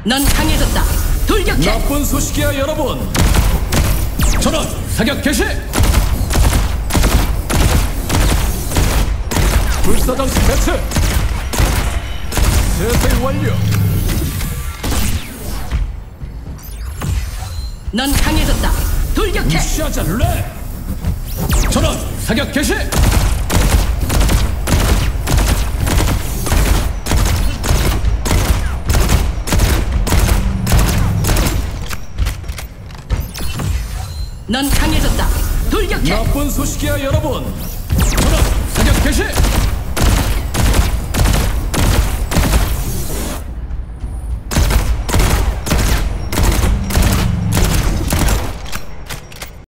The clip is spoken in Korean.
넌 강해졌다. 돌격해. 나쁜 소식이야 여러분. 전원 사격 개시. 불사장치 배치. 재생 완료. 넌 강해졌다. 돌격해. 무시하자 렛. 전원 사격 개시. 넌 강해졌다. 돌격해. 나쁜 소식이야 여러분. 전원 사격 개시.